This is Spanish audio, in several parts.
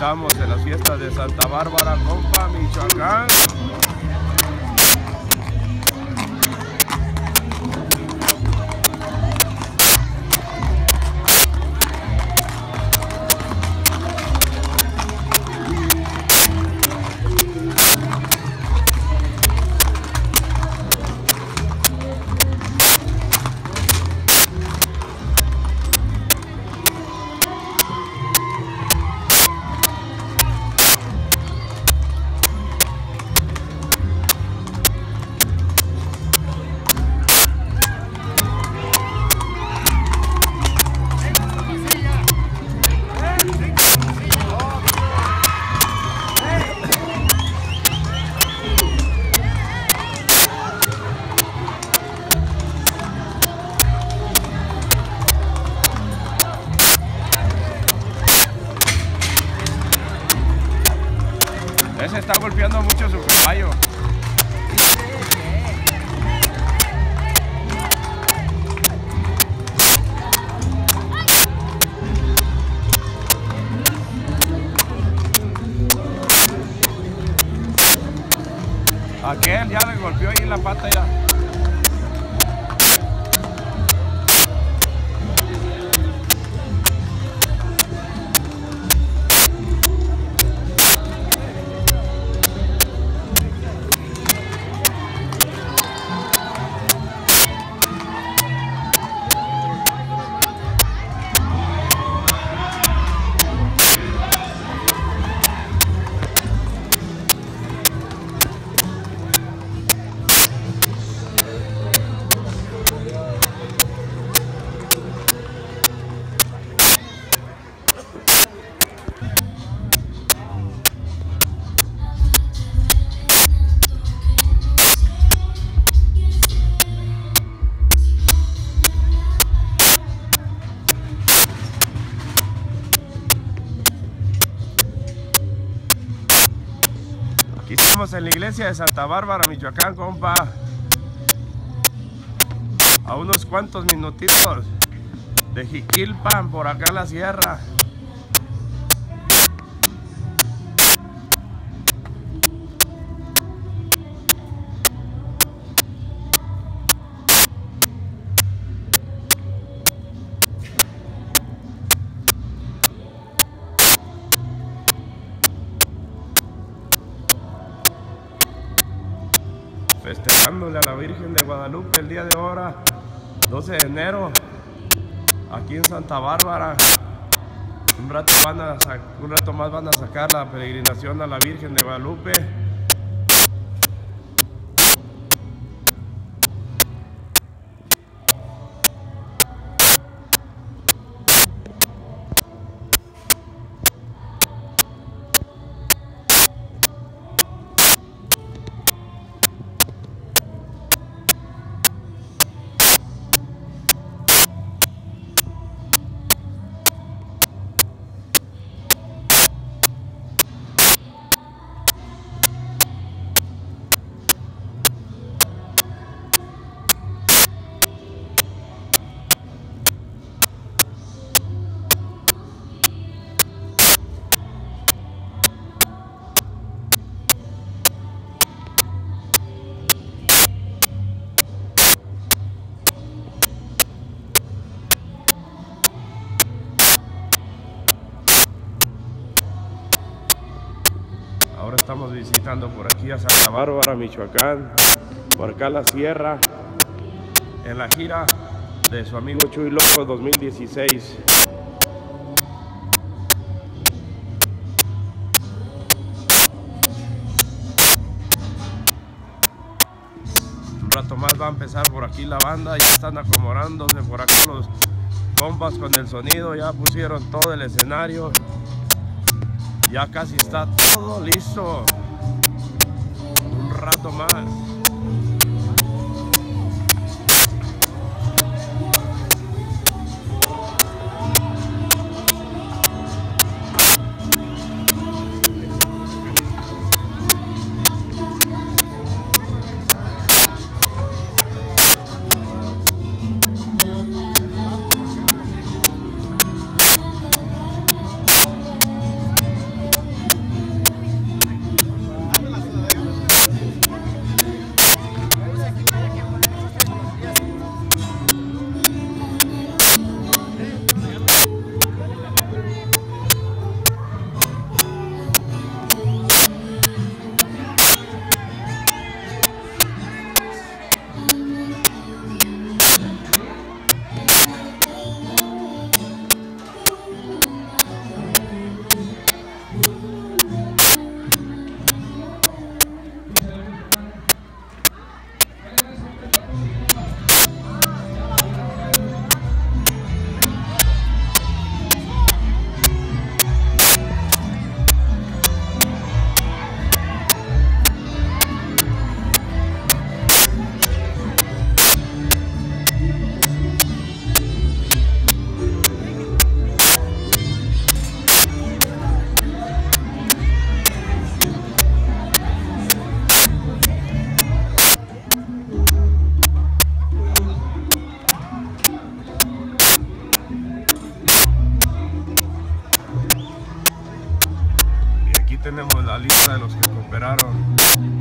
Estamos en las fiestas de Santa Bárbara, compa, Michoacán. Ese está golpeando mucho su caballo. Aquel ya le golpeó ahí en la pata ya. Aquí estamos en la iglesia de Santa Bárbara, Michoacán, compa. A unos cuantos minutitos de Jiquilpan, por acá en la sierra. Festejándole a la Virgen de Guadalupe el día de ahora, 12 de enero, aquí en Santa Bárbara. Un rato más van a sacar la peregrinación a la Virgen de Guadalupe. Ahora estamos visitando por aquí a Santa Bárbara, Michoacán, por acá la sierra, en la gira de su amigo Chuy Loco 2016. Un rato más va a empezar por aquí la banda, ya están acomodándose por acá los compas con el sonido, ya pusieron todo el escenario. Ya casi está todo listo. Un rato más. raza de los que cooperaron.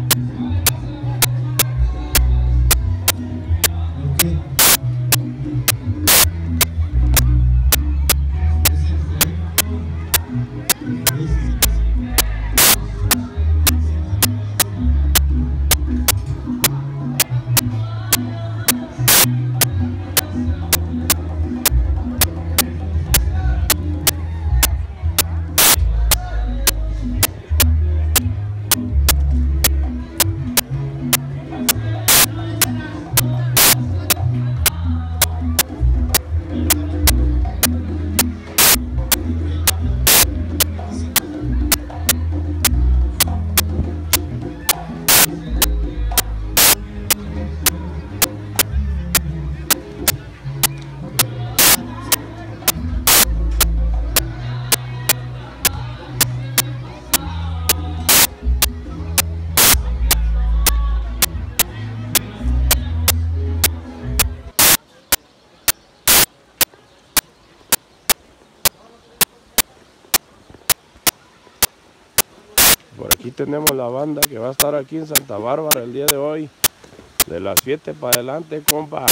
Por aquí tenemos la banda que va a estar aquí en Santa Bárbara el día de hoy, de las 7 para adelante, compa.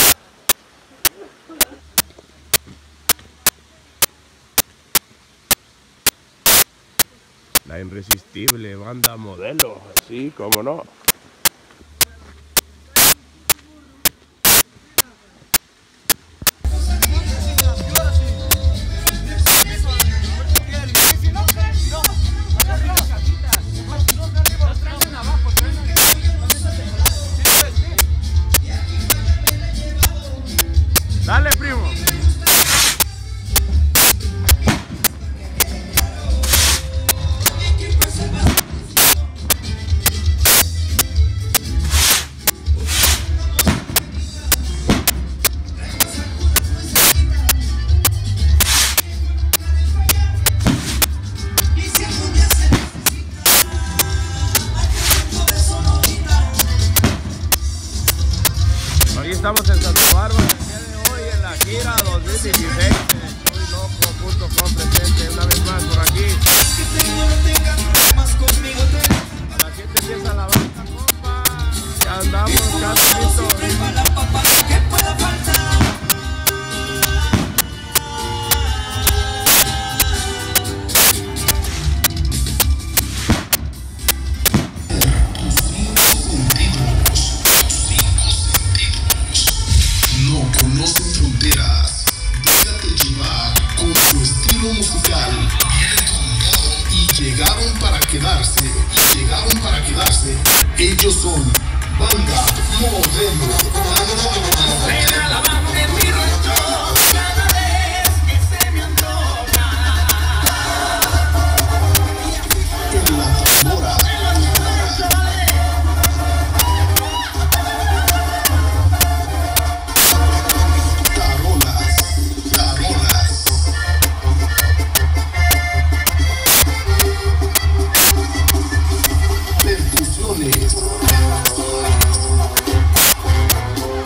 La irresistible banda Modelo, sí, como no. Dale, primo. Aquí estamos en Santa Bárbara. Gira 2016, estoyloco.com presente una vez más por aquí. A las 7 empieza la banda, compa. Ya andamos casi listos. Llegaron para quedarse. Ellos son Banda Modelo. Ven a la banda en mi rancho cada vez que se me antoja. En la tambora. Percusiones.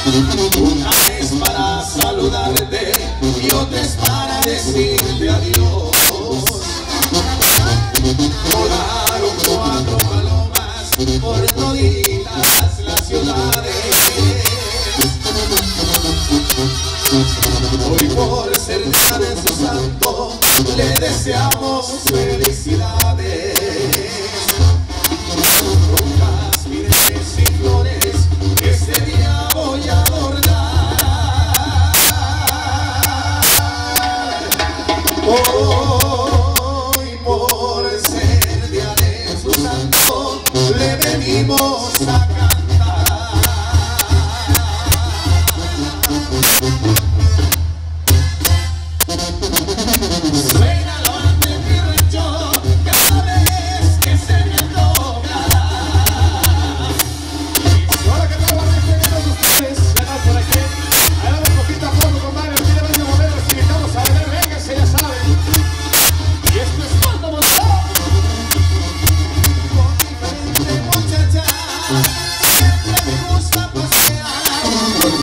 Una vez para saludar